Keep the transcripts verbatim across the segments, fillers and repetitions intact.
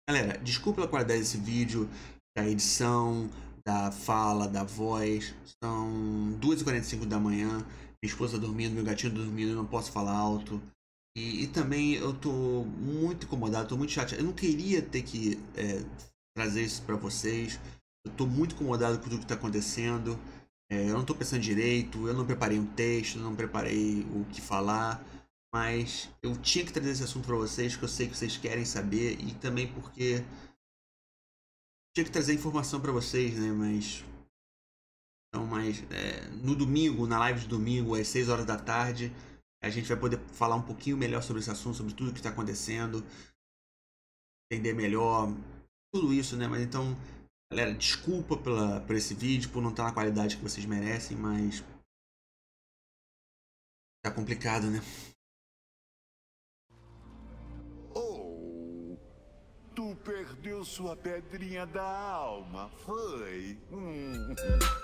Galera, desculpa pela qualidade desse vídeo, da edição, da fala, da voz. São duas e quarenta e cinco da manhã, minha esposa dormindo, meu gatinho dormindo, eu não posso falar alto. E, e também eu tô muito incomodado, tô muito chateado. Eu não queria ter que é, trazer isso pra vocês. Eu tô muito incomodado com tudo que tá acontecendo. É, eu não tô pensando direito, eu não preparei um texto, não preparei o que falar. Mas eu tinha que trazer esse assunto pra vocês, porque eu sei que vocês querem saber. E também porque tinha que trazer informação pra vocês, né? Mas... Então, mas é, no domingo, na live de domingo, às seis horas da tarde, a gente vai poder falar um pouquinho melhor sobre esse assunto, sobre tudo que está acontecendo, entender melhor tudo isso, né? Mas então, galera, desculpa pela, por esse vídeo, por não estar na qualidade que vocês merecem, mas tá complicado, né? Oh, tu perdeu sua pedrinha da alma, foi? Hum.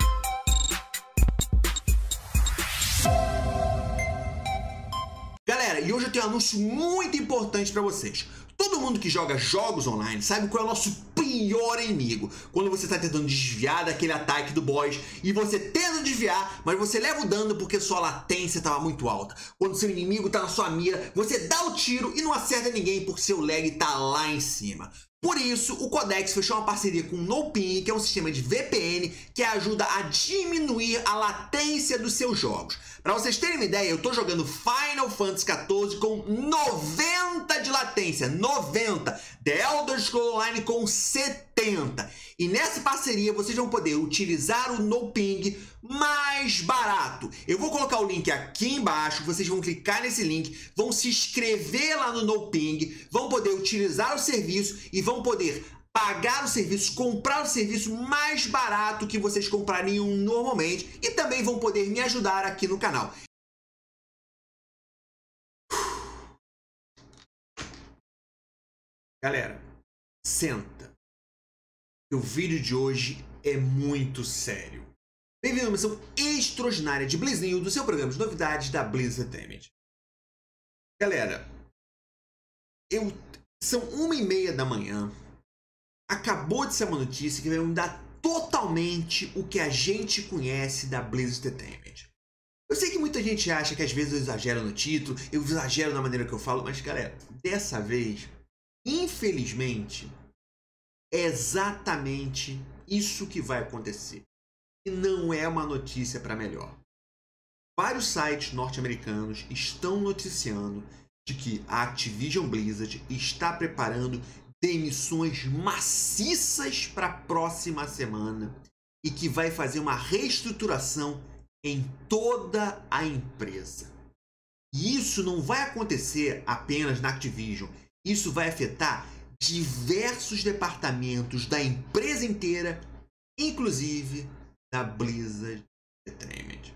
Galera, e hoje eu tenho um anúncio muito importante pra vocês. Todo mundo que joga jogos online sabe qual é o nosso pior inimigo. Quando você está tentando desviar daquele ataque do boss e você tenta desviar, mas você leva o dano porque sua latência estava muito alta. Quando seu inimigo está na sua mira, você dá o tiro e não acerta ninguém porque seu lag está lá em cima. Por isso, o Codex fechou uma parceria com o NoPing, que é um sistema de V P N que ajuda a diminuir a latência dos seus jogos. Para vocês terem uma ideia, eu estou jogando Final Fantasy quatorze com noventa de latência, noventa. The Elder Scrolls Online com setenta. E nessa parceria vocês vão poder utilizar o NoPing mais barato. Eu vou colocar o link aqui embaixo, vocês vão clicar nesse link, vão se inscrever lá no NoPing, vão poder utilizar o serviço e vão poder pagar o serviço, comprar o serviço mais barato que vocês comprariam normalmente e também vão poder me ajudar aqui no canal. Galera, senta. O vídeo de hoje é muito sério. Bem-vindo a uma missão extraordinária de Blizz News, do seu programa de novidades da Blizz Entertainment. Galera, eu... são uma e meia da manhã. Acabou de ser uma notícia que vai mudar totalmente o que a gente conhece da Blizz Entertainment. Eu sei que muita gente acha que às vezes eu exagero no título, eu exagero na maneira que eu falo, mas galera, dessa vez, infelizmente, é exatamente isso que vai acontecer. E não é uma notícia para melhor. Vários sites norte-americanos estão noticiando de que a Activision Blizzard está preparando demissões maciças para a próxima semana e que vai fazer uma reestruturação em toda a empresa. E isso não vai acontecer apenas na Activision, isso vai afetar diversos departamentos da empresa inteira, inclusive da Blizzard Entertainment.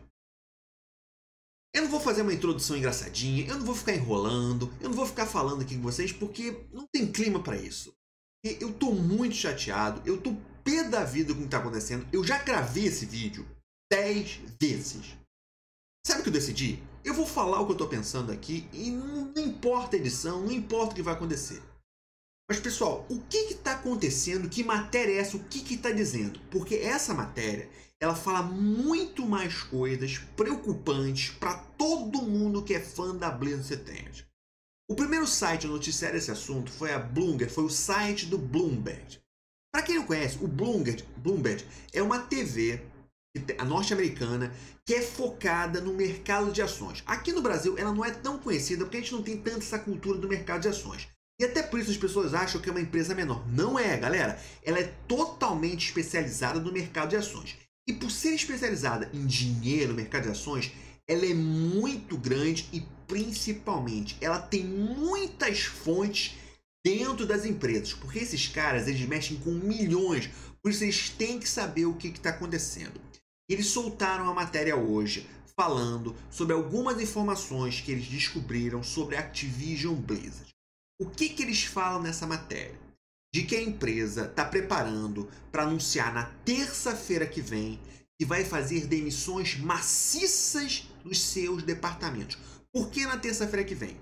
Eu não vou fazer uma introdução engraçadinha, eu não vou ficar enrolando, eu não vou ficar falando aqui com vocês porque não tem clima para isso. Eu tô muito chateado, eu tô pé da vida com o que tá acontecendo. Eu já gravei esse vídeo dez vezes. Sabe o que eu decidi? Eu vou falar o que eu tô pensando aqui e não, não importa a edição, não importa o que vai acontecer. Mas pessoal, o que que tá acontecendo? Que matéria é essa? O que que tá dizendo? Porque essa matéria, ela fala muito mais coisas preocupantes para todo mundo que é fã da Blizz Entertainment. O primeiro site a noticiar esse assunto foi a Bloomberg, foi o site do Bloomberg. Para quem não conhece, o Bloomberg, Bloomberg é uma T V a norte-americana que é focada no mercado de ações. Aqui no Brasil ela não é tão conhecida porque a gente não tem tanta essa cultura do mercado de ações. E até por isso as pessoas acham que é uma empresa menor. Não é, galera. Ela é totalmente especializada no mercado de ações. E por ser especializada em dinheiro no mercado de ações, ela é muito grande e principalmente ela tem muitas fontes dentro das empresas. Porque esses caras, eles mexem com milhões. Por isso eles têm que saber o que está acontecendo. Eles soltaram a matéria hoje falando sobre algumas informações que eles descobriram sobre a Activision Blizzard. O que que eles falam nessa matéria? De que a empresa está preparando para anunciar na terça-feira que vem que vai fazer demissões maciças dos seus departamentos. Por que na terça-feira que vem?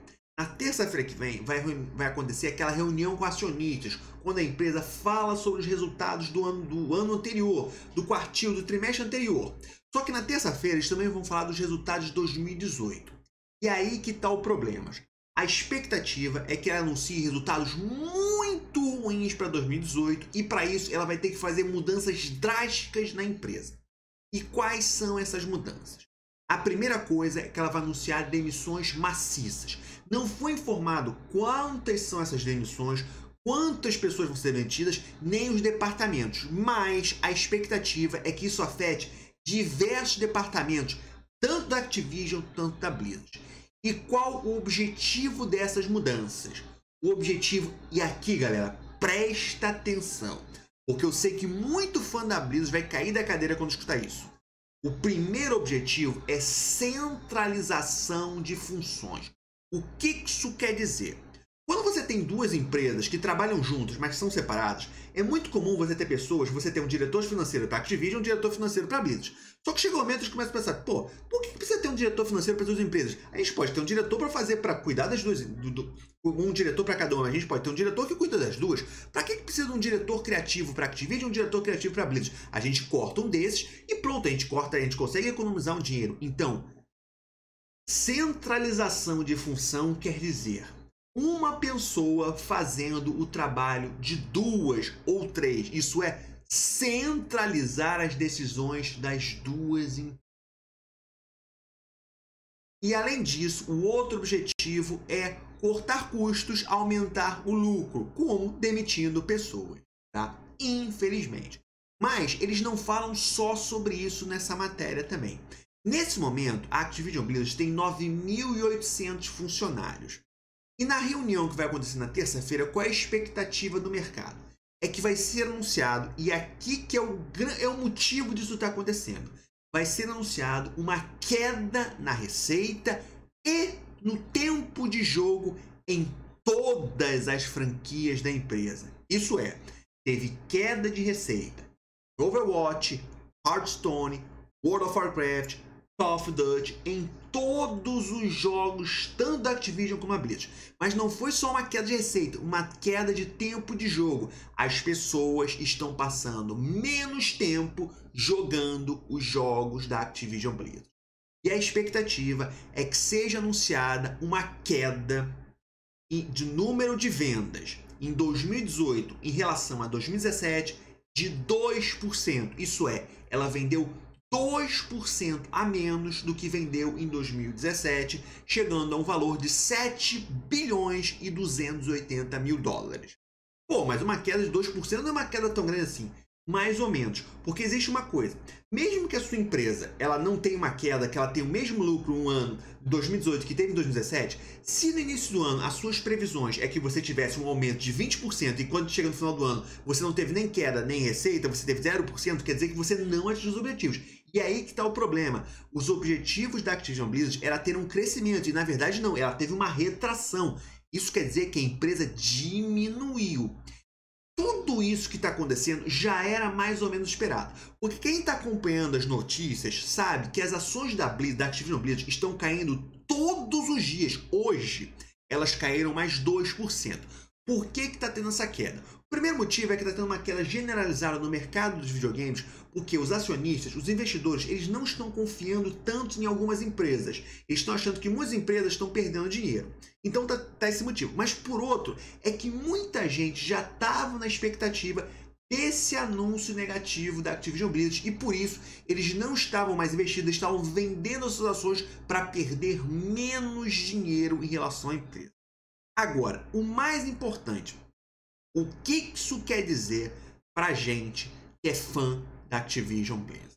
Na terça-feira que vem vai, vai acontecer aquela reunião com acionistas, quando a empresa fala sobre os resultados do ano, do ano anterior, do quartil, do trimestre anterior. Só que na terça-feira eles também vão falar dos resultados de dois mil e dezoito. E aí que está o problema. A expectativa é que ela anuncie resultados muito ruins para dois mil e dezoito e para isso ela vai ter que fazer mudanças drásticas na empresa. E quais são essas mudanças? A primeira coisa é que ela vai anunciar demissões maciças. Não foi informado quantas são essas demissões, quantas pessoas vão ser demitidas, nem os departamentos. Mas a expectativa é que isso afete diversos departamentos, tanto da Activision, tanto da Blizzard. E qual o objetivo dessas mudanças? O objetivo, e aqui galera, presta atenção, porque eu sei que muito fã da Blizzard vai cair da cadeira quando escutar isso. O primeiro objetivo é centralização de funções. O que isso quer dizer? Quando você tem duas empresas que trabalham juntas, mas são separadas, é muito comum você ter pessoas, você ter um diretor financeiro para Activision e um diretor financeiro para Blizzard. Só que chega um momento que eles começam a pensar, pô, por que precisa ter um diretor financeiro para as duas empresas? A gente pode ter um diretor para fazer, para cuidar das duas, do, do, um diretor para cada uma, a gente pode ter um diretor que cuida das duas. Para que precisa de um diretor criativo para Activision e um diretor criativo para Blizzard? A gente corta um desses e pronto, a gente corta, a gente consegue economizar um dinheiro. Então, centralização de função quer dizer uma pessoa fazendo o trabalho de duas ou três. Isso é centralizar as decisões das duas empresas. E além disso, o outro objetivo é cortar custos, aumentar o lucro, como demitindo pessoas, tá? Infelizmente. Mas eles não falam só sobre isso nessa matéria também. Nesse momento, a Activision Blizzard tem nove mil e oitocentos funcionários. E na reunião que vai acontecer na terça-feira, qual é a expectativa do mercado? É que vai ser anunciado, e aqui que é o, é o motivo disso estar acontecendo, vai ser anunciado uma queda na receita e no tempo de jogo em todas as franquias da empresa. Isso é, teve queda de receita. Overwatch, Hearthstone, World of Warcraft, Call of Duty, em todos os jogos, tanto da Activision como da Blizzard. Mas não foi só uma queda de receita, uma queda de tempo de jogo. As pessoas estão passando menos tempo jogando os jogos da Activision Blizzard. E a expectativa é que seja anunciada uma queda de número de vendas em dois mil e dezoito em relação a dois mil e dezessete de dois por cento. Isso é, ela vendeu dois por cento a menos do que vendeu em dois mil e dezessete, chegando a um valor de sete bilhões e duzentos e oitenta mil dólares. Pô, mas uma queda de dois por cento não é uma queda tão grande assim. Mais ou menos, porque existe uma coisa, mesmo que a sua empresa ela não tenha uma queda, que ela tenha o mesmo lucro um ano de dois mil e dezoito que teve em dois mil e dezessete, se no início do ano as suas previsões é que você tivesse um aumento de vinte por cento e quando chega no final do ano você não teve nem queda nem receita, você teve zero por cento, quer dizer que você não atingiu os objetivos. E aí que está o problema, os objetivos da Activision Blizzard era ter um crescimento e na verdade não, ela teve uma retração. Isso quer dizer que a empresa diminuiu. Tudo isso que está acontecendo já era mais ou menos esperado. Porque quem está acompanhando as notícias sabe que as ações da Blizzard, da Activision Blizzard estão caindo todos os dias. Hoje, elas caíram mais dois por cento. Por que está tendo essa queda? O primeiro motivo é que está tendo uma queda generalizada no mercado dos videogames, porque os acionistas, os investidores, eles não estão confiando tanto em algumas empresas. Eles estão achando que muitas empresas estão perdendo dinheiro. Então tá, tá esse motivo. Mas por outro, é que muita gente já estava na expectativa desse anúncio negativo da Activision Blizzard e por isso eles não estavam mais investidos, estavam vendendo as suas ações para perder menos dinheiro em relação à empresa. Agora, o mais importante, o que isso quer dizer para gente que é fã da Activision Blizzard?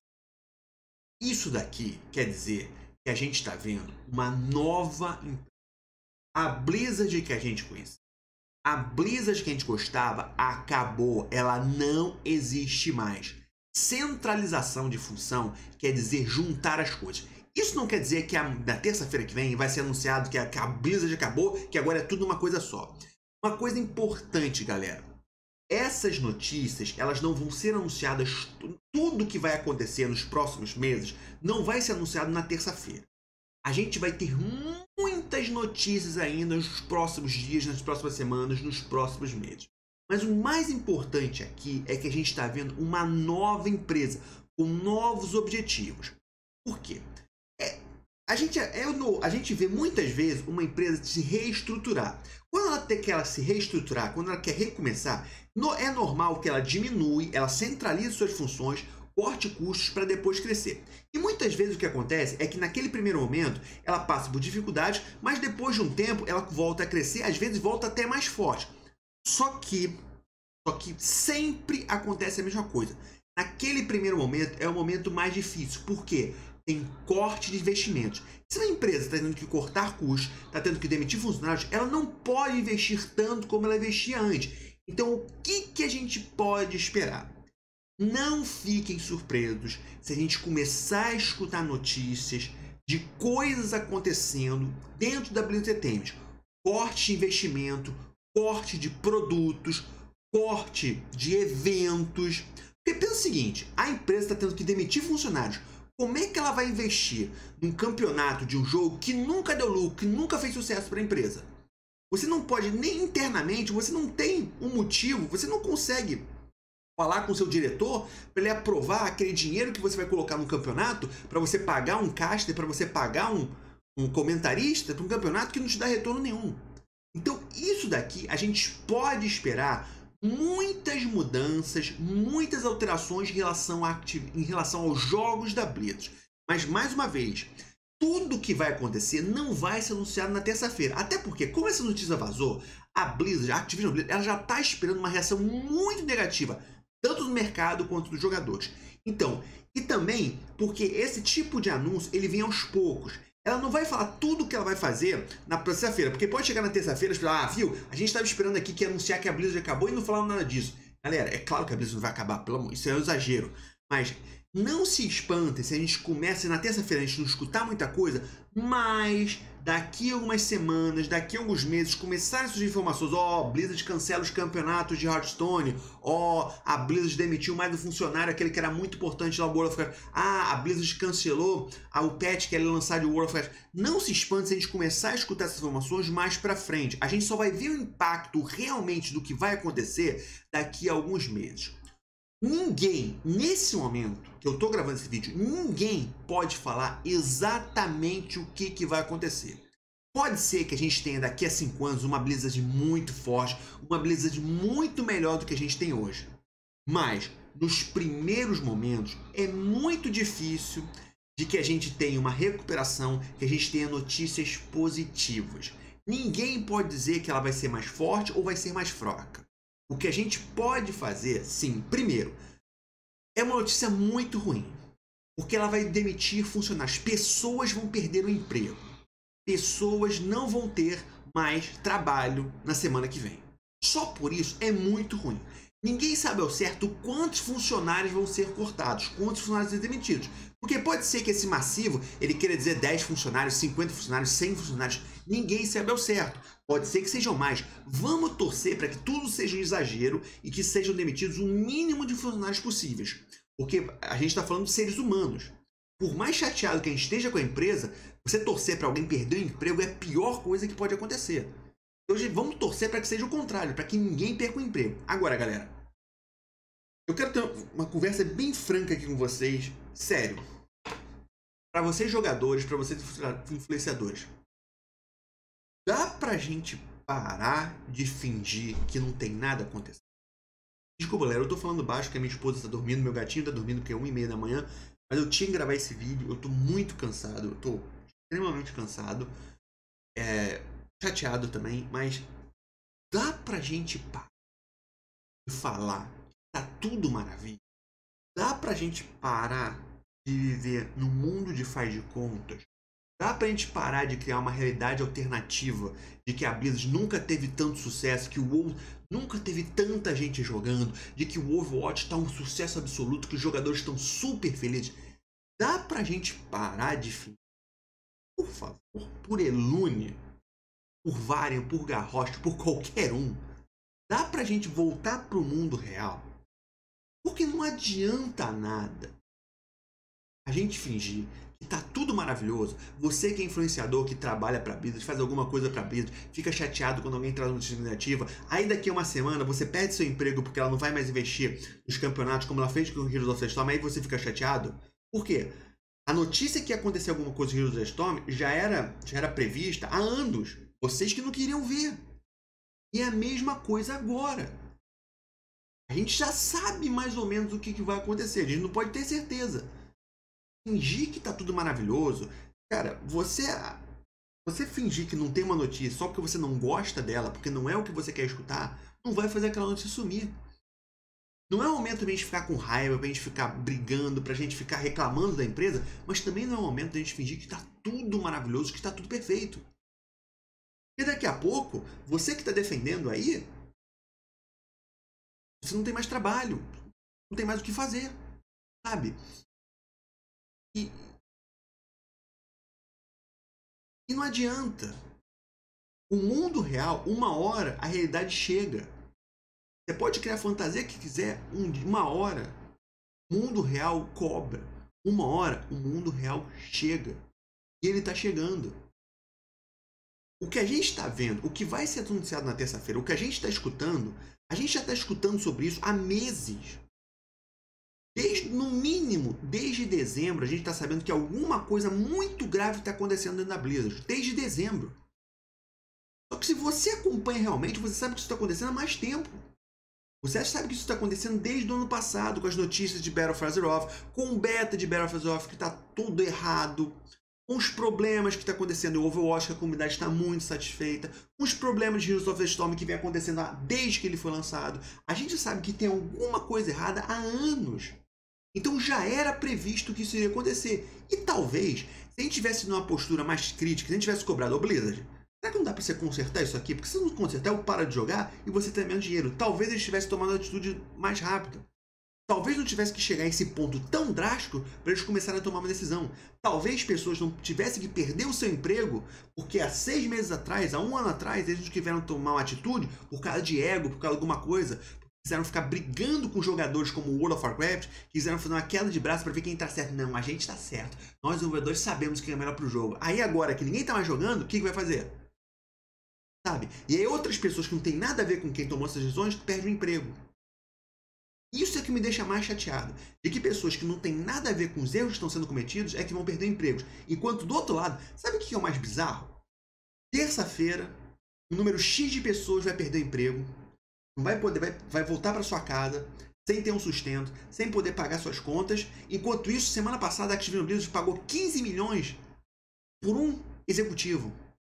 Isso daqui quer dizer que a gente está vendo uma nova empresa. A Blizzard que a gente conhece, a Blizzard que a gente gostava, acabou. Ela não existe mais. Centralização de função quer dizer juntar as coisas. Isso não quer dizer que a, na terça-feira que vem vai ser anunciado que a, que a Blizzard acabou, que agora é tudo uma coisa só. Uma coisa importante, galera. Essas notícias, elas não vão ser anunciadas, tudo que vai acontecer nos próximos meses não vai ser anunciado na terça-feira. A gente vai ter muito muitas notícias ainda nos próximos dias, nas próximas semanas, nos próximos meses. Mas o mais importante aqui é que a gente está vendo uma nova empresa com novos objetivos. Por quê? É, a, gente, é, no, a gente vê muitas vezes uma empresa se reestruturar. Quando ela tem que ela se reestruturar, quando ela quer recomeçar, no, é normal que ela diminui, ela centralize suas funções, corte custos para depois crescer. E muitas vezes o que acontece é que naquele primeiro momento ela passa por dificuldades, mas depois de um tempo ela volta a crescer, às vezes volta até mais forte. Só que, só que sempre acontece a mesma coisa. Naquele primeiro momento é o momento mais difícil. Por quê? Tem corte de investimentos. Se uma empresa está tendo que cortar custos, está tendo que demitir funcionários, ela não pode investir tanto como ela investia antes. Então, o que, que a gente pode esperar? Não fiquem surpresos se a gente começar a escutar notícias de coisas acontecendo dentro da Blizzard Entertainment. Corte de investimento, corte de produtos, corte de eventos. Porque pensa o seguinte, a empresa está tendo que demitir funcionários. Como é que ela vai investir num campeonato de um jogo que nunca deu lucro, que nunca fez sucesso para a empresa? Você não pode, nem internamente, você não tem um motivo, você não consegue falar com o seu diretor para ele aprovar aquele dinheiro que você vai colocar no campeonato, para você pagar um caster, para você pagar um, um comentarista para um campeonato que não te dá retorno nenhum. Então, isso daqui a gente pode esperar muitas mudanças, muitas alterações em relação, a, em relação aos jogos da Blizzard. Mas, mais uma vez, tudo que vai acontecer não vai ser anunciado na terça-feira. Até porque, como essa notícia vazou, a Blizzard, a Activision Blizzard, ela já está esperando uma reação muito negativa, tanto do mercado quanto dos jogadores. Então, e também porque esse tipo de anúncio, ele vem aos poucos. Ela não vai falar tudo o que ela vai fazer na terça-feira, porque pode chegar na terça-feira e falar, ah, viu, a gente estava esperando aqui que ia anunciar que a Blizzard acabou e não falaram nada disso. Galera, é claro que a Blizzard não vai acabar, pelo amor, isso é um exagero. Mas não se espantem se a gente começa na terça-feira, a gente não escutar muita coisa, mas daqui a algumas semanas, daqui a alguns meses, começarem a surgir informações, ó, oh, Blizzard cancela os campeonatos de Hearthstone, ó, oh, a Blizzard demitiu mais um funcionário, aquele que era muito importante lá no World of Warcraft, ah, a Blizzard cancelou ah, o patch que ela ia lançar de World of Warcraft. Não se espante se a gente começar a escutar essas informações mais pra frente. A gente só vai ver o impacto realmente do que vai acontecer daqui a alguns meses. Ninguém, nesse momento que eu tô gravando esse vídeo, ninguém pode falar exatamente o que, que vai acontecer. Pode ser que a gente tenha daqui a cinco anos uma Blizzard muito forte, uma Blizzard muito melhor do que a gente tem hoje. Mas, nos primeiros momentos, é muito difícil de que a gente tenha uma recuperação, que a gente tenha notícias positivas. Ninguém pode dizer que ela vai ser mais forte ou vai ser mais fraca. O que a gente pode fazer, sim, primeiro, é uma notícia muito ruim, porque ela vai demitir funcionários. Pessoas vão perder o emprego. Pessoas não vão ter mais trabalho na semana que vem. Só por isso é muito ruim. Ninguém sabe ao certo quantos funcionários vão ser cortados, quantos funcionários vão ser demitidos. Porque pode ser que esse massivo, ele queira dizer dez funcionários, cinquenta funcionários, cem funcionários. Ninguém sabe ao certo. Pode ser que sejam mais. Vamos torcer para que tudo seja um exagero e que sejam demitidos o mínimo de funcionários possíveis. Porque a gente está falando de seres humanos. Por mais chateado que a gente esteja com a empresa, você torcer para alguém perder o emprego é a pior coisa que pode acontecer. Hoje vamos torcer para que seja o contrário, para que ninguém perca o emprego. Agora, galera, eu quero ter uma conversa bem franca aqui com vocês, sério. Para vocês jogadores, para vocês influenciadores. Dá pra gente parar de fingir que não tem nada acontecendo? Desculpa, galera, eu tô falando baixo porque a minha esposa tá dormindo, meu gatinho tá dormindo porque é uma e meia da manhã. Mas eu tinha que gravar esse vídeo, eu tô muito cansado, eu tô extremamente cansado. É, chateado também, mas dá pra gente parar de falar que tá tudo maravilha? Dá pra gente parar de viver no mundo de faz de contas? Dá pra gente parar de criar uma realidade alternativa de que a Blizzard nunca teve tanto sucesso, que o WoW nunca teve tanta gente jogando, de que o Overwatch tá um sucesso absoluto, que os jogadores estão super felizes? Dá pra gente parar de fingir? Por favor, por Elune, por Varian, por Garrosh, por qualquer um, dá pra gente voltar pro mundo real? Porque não adianta nada a gente fingir que tá tudo maravilhoso, você que é influenciador, que trabalha pra Blizzard, faz alguma coisa pra Blizzard, fica chateado quando alguém traz uma notícia negativa, aí daqui a uma semana você perde seu emprego porque ela não vai mais investir nos campeonatos como ela fez com o Heroes of the Storm, aí você fica chateado. Por quê? A notícia que ia acontecer alguma coisa com o Heroes of the Storm já era, já era prevista há anos. Vocês que não queriam ver. E é a mesma coisa agora. A gente já sabe mais ou menos o que, que vai acontecer. A gente não pode ter certeza. Fingir que tá tudo maravilhoso. Cara, você, você fingir que não tem uma notícia só porque você não gosta dela, porque não é o que você quer escutar, não vai fazer aquela notícia sumir. Não é o momento pra gente ficar com raiva, pra gente ficar brigando, pra gente ficar reclamando da empresa, mas também não é o momento da gente fingir que tá tudo maravilhoso, que tá tudo perfeito. E daqui a pouco, você que tá defendendo aí, você não tem mais trabalho, não tem mais o que fazer, sabe? E, e não adianta. O mundo real, uma hora, a realidade chega. Você pode criar a fantasia que quiser, um, uma hora, o mundo real cobra. Uma hora, o mundo real chega. E ele está chegando. O que a gente está vendo, o que vai ser anunciado na terça-feira, o que a gente está escutando, a gente já está escutando sobre isso há meses. Desde, no mínimo, desde dezembro, a gente está sabendo que alguma coisa muito grave está acontecendo dentro da Blizzard. Desde dezembro. Só que se você acompanha realmente, você sabe que isso está acontecendo há mais tempo. Você sabe que isso está acontecendo desde o ano passado, com as notícias de Battle for Azeroth, com o beta de Battle for Azeroth, que está tudo errado, com os problemas que está acontecendo em Overwatch, que a comunidade está muito satisfeita, com os problemas de Heroes of the Storm que vem acontecendo desde que ele foi lançado. A gente sabe que tem alguma coisa errada há anos. Então já era previsto que isso iria acontecer. E talvez, se a gente tivesse numa postura mais crítica, se a gente tivesse cobrado, ô Blizzard, será que não dá pra você consertar isso aqui? Porque se não consertar, eu paro de jogar e você tem menos dinheiro. Talvez eles tivessem tomado uma atitude mais rápida. Talvez não tivesse que chegar a esse ponto tão drástico para eles começarem a tomar uma decisão. Talvez pessoas não tivessem que perder o seu emprego porque há seis meses atrás, há um ano atrás, eles não tiveram que tomar uma atitude por causa de ego, por causa de alguma coisa. Quiseram ficar brigando com jogadores como o World of Warcraft, quiseram fazer uma queda de braço para ver quem tá certo. Não, a gente tá certo. Nós, desenvolvedores, sabemos quem é melhor pro jogo. Aí agora que ninguém tá mais jogando, o que, que vai fazer? Sabe? E aí outras pessoas que não tem nada a ver com quem tomou essas decisões perdem o emprego. Isso é que me deixa mais chateado. De que pessoas que não tem nada a ver com os erros que estão sendo cometidos é que vão perder empregos. Enquanto do outro lado, sabe o que é o mais bizarro? Terça-feira, um número X de pessoas vai perder o emprego. Não vai poder, vai, vai voltar para sua casa sem ter um sustento, sem poder pagar suas contas. Enquanto isso, semana passada a Activision Blizzard pagou quinze milhões por um executivo.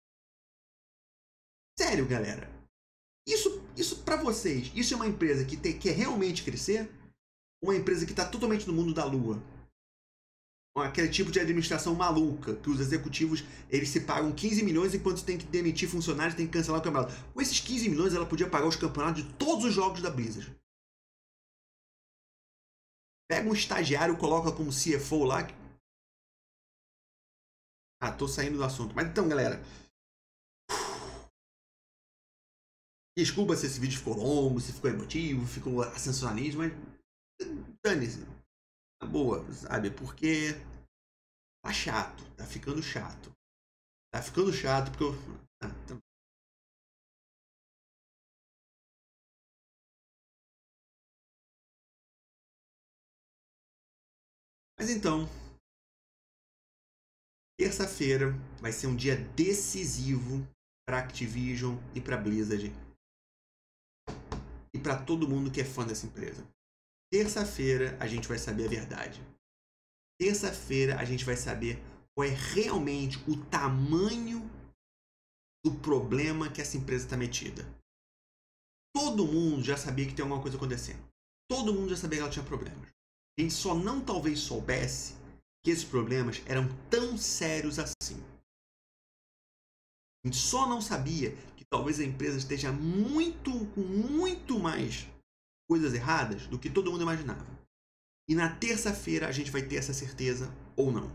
Sério, galera. Isso, isso para vocês, isso é uma empresa que tem, quer realmente crescer? Uma empresa que está totalmente no mundo da lua? Aquele tipo de administração maluca, que os executivos eles se pagam quinze milhões enquanto tem que demitir funcionários, tem que cancelar o campeonato. Com esses quinze milhões ela podia pagar os campeonatos de todos os jogos da Blizzard. Pega um estagiário, coloca como C F O lá. Ah, tô saindo do assunto. Mas então, galera. Desculpa se esse vídeo ficou longo, se ficou emotivo, ficou sensacionalismo, mas dane-se. Na boa, sabe? Porque tá chato, tá ficando chato. Tá ficando chato porque eu... Ah, tá... Mas então, terça-feira vai ser um dia decisivo para Activision e para Blizzard e para todo mundo que é fã dessa empresa. Terça-feira a gente vai saber a verdade. Terça-feira a gente vai saber qual é realmente o tamanho do problema que essa empresa está metida. Todo mundo já sabia que tem alguma coisa acontecendo. Todo mundo já sabia que ela tinha problemas. A gente só não talvez soubesse que esses problemas eram tão sérios assim. A gente só não sabia que talvez a empresa esteja muito, com muito mais coisas erradas do que todo mundo imaginava. E na terça-feira a gente vai ter essa certeza ou não.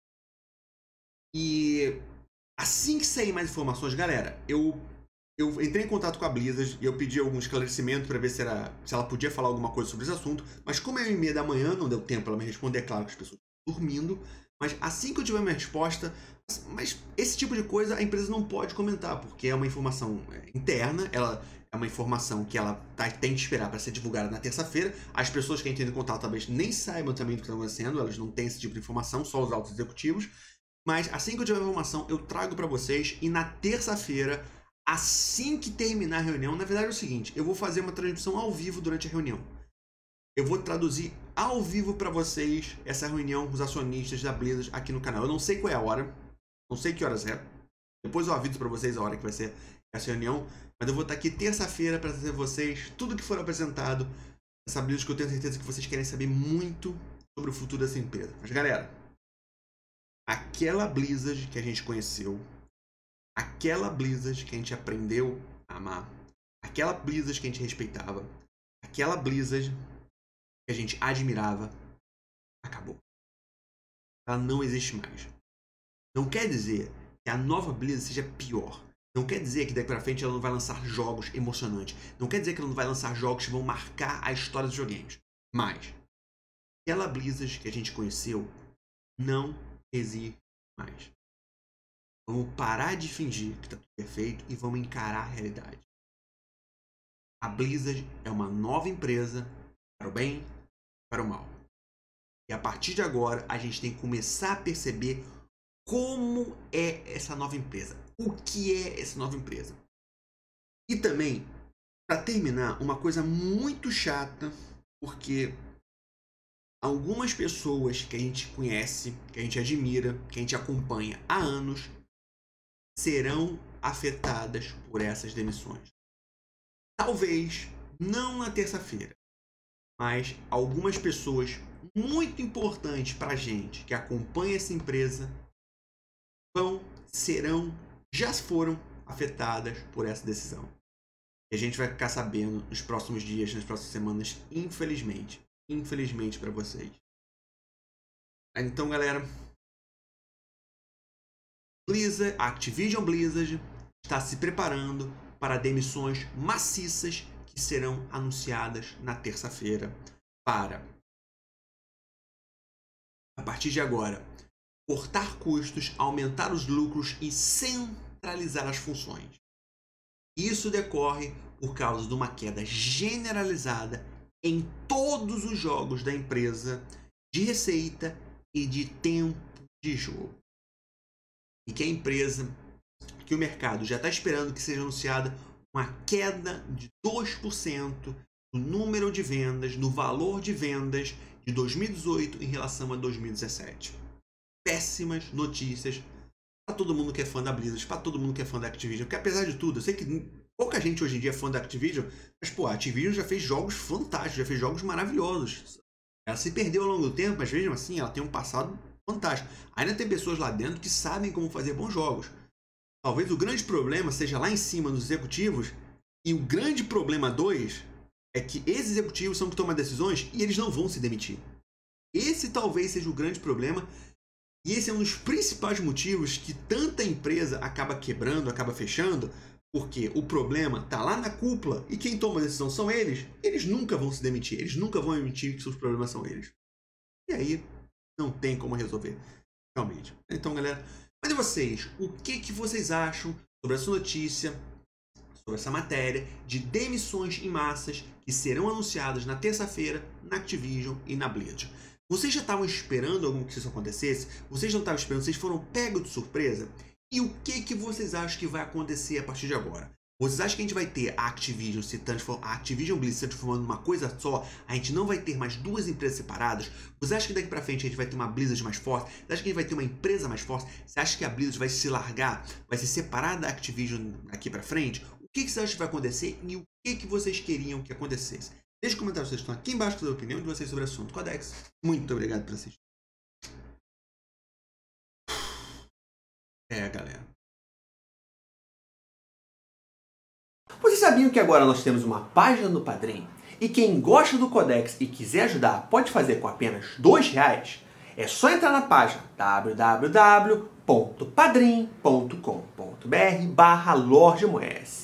E assim que sair mais informações, galera, eu, eu entrei em contato com a Blizzard e eu pedi algum esclarecimento para ver se, era, se ela podia falar alguma coisa sobre esse assunto, mas como é uma e meia da manhã, não deu tempo para ela me responder, é claro que as pessoas estão dormindo, Mas assim que eu tiver minha resposta, mas esse tipo de coisa a empresa não pode comentar, porque é uma informação interna, ela é uma informação que ela tá, tem que esperar para ser divulgada na terça-feira. As pessoas que entram em contato talvez nem saibam também do que está acontecendo, elas não têm esse tipo de informação, só os altos executivos. Mas assim que eu tiver a informação, eu trago para vocês e na terça-feira, assim que terminar a reunião, na verdade é o seguinte, eu vou fazer uma transmissão ao vivo durante a reunião. Eu vou traduzir ao vivo para vocês essa reunião com os acionistas da Blizzard aqui no canal. Eu não sei qual é a hora, não sei que horas é. Depois eu aviso para vocês a hora que vai ser essa reunião. Mas eu vou estar aqui terça-feira para trazer vocês tudo que for apresentado nessa Blizzard, que eu tenho certeza que vocês querem saber muito sobre o futuro dessa empresa. Mas galera, aquela Blizzard que a gente conheceu, aquela Blizzard que a gente aprendeu a amar, aquela Blizzard que a gente respeitava, aquela Blizzard que a gente admirava, acabou. Ela não existe mais. Não quer dizer que a nova Blizzard seja pior. Não quer dizer que daqui pra frente ela não vai lançar jogos emocionantes. Não quer dizer que ela não vai lançar jogos que vão marcar a história dos videogames. Mas aquela Blizzard que a gente conheceu não existe mais. Vamos parar de fingir que tá tudo perfeito e vamos encarar a realidade. A Blizzard é uma nova empresa para o bem, para o mal. E a partir de agora a gente tem que começar a perceber como é essa nova empresa. O que é essa nova empresa? E também, para terminar, uma coisa muito chata, porque algumas pessoas que a gente conhece, que a gente admira, que a gente acompanha há anos, serão afetadas por essas demissões. Talvez não na terça-feira, mas algumas pessoas muito importantes para a gente que acompanha essa empresa vão, serão, já foram afetadas por essa decisão. E a gente vai ficar sabendo nos próximos dias, nas próximas semanas, infelizmente. Infelizmente para vocês. Então, galera, Blizzard, a Activision Blizzard está se preparando para demissões maciças que serão anunciadas na terça-feira para, a partir de agora, cortar custos, aumentar os lucros e centralizar as funções. Isso decorre por causa de uma queda generalizada em todos os jogos da empresa de receita e de tempo de jogo. E que a empresa, que o mercado já está esperando que seja anunciada uma queda de dois por cento no número de vendas, no valor de vendas de dois mil e dezoito em relação a dois mil e dezessete. Péssimas notícias para todo mundo que é fã da Blizzard, para todo mundo que é fã da Activision, porque apesar de tudo, eu sei que pouca gente hoje em dia é fã da Activision, mas pô, a Activision já fez jogos fantásticos, já fez jogos maravilhosos. Ela se perdeu ao longo do tempo, mas mesmo assim ela tem um passado fantástico. Ainda tem pessoas lá dentro que sabem como fazer bons jogos. Talvez o grande problema seja lá em cima dos executivos, e o grande problema dois é que esses executivos são que tomam decisões e eles não vão se demitir. Esse talvez seja o grande problema. E esse é um dos principais motivos que tanta empresa acaba quebrando, acaba fechando, porque o problema está lá na cúpula e quem toma a decisão são eles. Eles nunca vão se demitir, eles nunca vão admitir que seus problemas são eles. E aí não tem como resolver, realmente. Então, galera, mas e vocês? O que, que vocês acham sobre essa notícia, sobre essa matéria de demissões em massas que serão anunciadas na terça-feira na Activision e na Blizzard? Vocês já estavam esperando algum que isso acontecesse? Vocês não estavam esperando? Vocês foram pegos de surpresa? E o que, que vocês acham que vai acontecer a partir de agora? Vocês acham que a gente vai ter a Activision se transformando, a Activision Blizzard se transformando numa coisa só? A gente não vai ter mais duas empresas separadas? Vocês acham que daqui pra frente a gente vai ter uma Blizzard mais forte? Vocês acham que a gente vai ter uma empresa mais forte? Você acha que a Blizzard vai se largar? Vai se separar da Activision aqui pra frente? O que, que vocês acham que vai acontecer? E o que, que vocês queriam que acontecesse? Deixe comentários vocês estão aqui embaixo com a opinião de vocês sobre o assunto. Codex, muito obrigado por assistir. É, galera. Vocês sabiam que agora nós temos uma página no Padrim? E quem gosta do Codex e quiser ajudar pode fazer com apenas dois reais? É só entrar na página w w w ponto padrim ponto com ponto b r barra Lorde Moes.